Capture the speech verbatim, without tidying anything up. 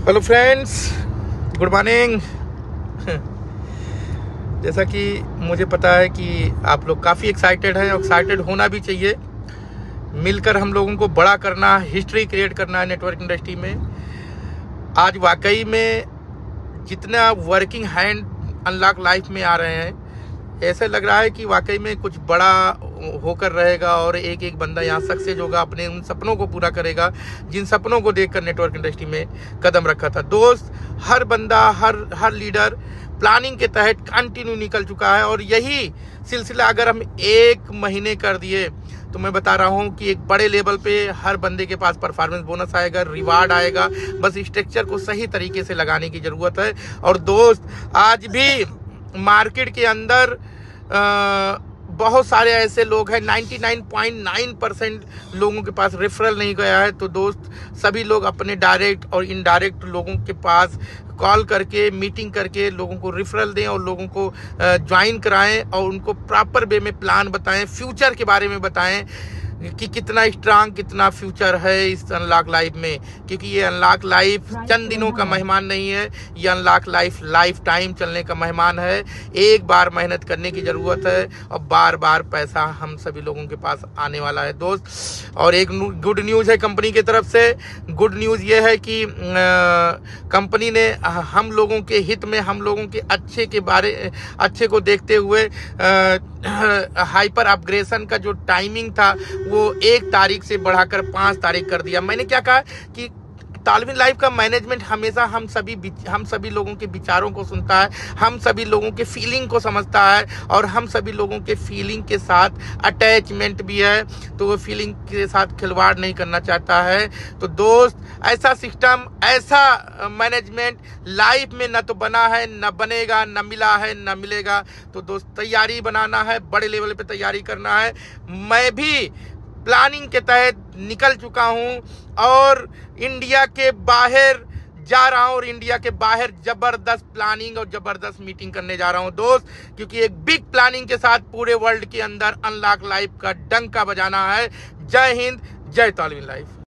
Hello friends, good morning. जैसा कि मुझे पता है कि आप लोग काफ़ी एक्साइटेड हैं और एक्साइटेड होना भी चाहिए। मिलकर हम लोगों को बड़ा करना, हिस्ट्री क्रिएट करना है नेटवर्क इंडस्ट्री में। आज वाकई में जितना वर्किंग हैंड अनलॉक लाइफ में आ रहे हैं, ऐसा लग रहा है कि वाकई में कुछ बड़ा होकर रहेगा और एक एक बंदा यहाँ सक्सेस होगा, अपने उन सपनों को पूरा करेगा जिन सपनों को देखकर नेटवर्क इंडस्ट्री में कदम रखा था। दोस्त, हर बंदा, हर हर लीडर प्लानिंग के तहत कंटिन्यू निकल चुका है और यही सिलसिला अगर हम एक महीने कर दिए तो मैं बता रहा हूँ कि एक बड़े लेवल पे हर बंदे के पास परफॉर्मेंस बोनस आएगा, रिवार्ड आएगा। बस स्ट्रक्चर को सही तरीके से लगाने की ज़रूरत है। और दोस्त, आज भी मार्केट के अंदर आ, बहुत सारे ऐसे लोग हैं, निन्यानवे पॉइंट नौ परसेंट लोगों के पास रेफरल नहीं गया है। तो दोस्त, सभी लोग अपने डायरेक्ट और इनडायरेक्ट लोगों के पास कॉल करके, मीटिंग करके लोगों को रेफरल दें और लोगों को ज्वाइन कराएं और उनको प्रॉपर वे में प्लान बताएं, फ्यूचर के बारे में बताएं कि कितना स्ट्रांग, कितना फ्यूचर है इस अनलॉक लाइफ में। क्योंकि ये अनलॉक लाइफ चंद दिनों का मेहमान नहीं है, ये अनलॉक लाइफ लाइफ टाइम चलने का मेहमान है। एक बार मेहनत करने की ज़रूरत है और बार बार पैसा हम सभी लोगों के पास आने वाला है दोस्त। और एक गुड न्यूज़ है कंपनी की तरफ से। गुड न्यूज़ ये है कि कंपनी ने हम लोगों के हित में, हम लोगों के अच्छे के बारे अच्छे को देखते हुए हाइपर अपग्रेडेशन का जो टाइमिंग था वो एक तारीख से बढ़ाकर पाँच तारीख कर दिया। मैंने क्या कहा कि तालविन लाइफ का मैनेजमेंट हमेशा हम सभी हम सभी लोगों के विचारों को सुनता है, हम सभी लोगों के फीलिंग को समझता है और हम सभी लोगों के फीलिंग के साथ अटैचमेंट भी है। तो वो फीलिंग के साथ खिलवाड़ नहीं करना चाहता है। तो दोस्त, ऐसा सिस्टम, ऐसा मैनेजमेंट लाइफ में न तो बना है, न बनेगा, न मिला है, न मिलेगा। तो दोस्त, तैयारी बनाना है, बड़े लेवल पे तैयारी करना है। मैं भी प्लानिंग के तहत निकल चुका हूं और इंडिया के बाहर जा रहा हूं और इंडिया के बाहर जबरदस्त प्लानिंग और जबरदस्त मीटिंग करने जा रहा हूं दोस्त। क्योंकि एक बिग प्लानिंग के साथ पूरे वर्ल्ड के अंदर अनलॉक लाइफ का डंका बजाना है। जय हिंद, जय तालविन लाइफ।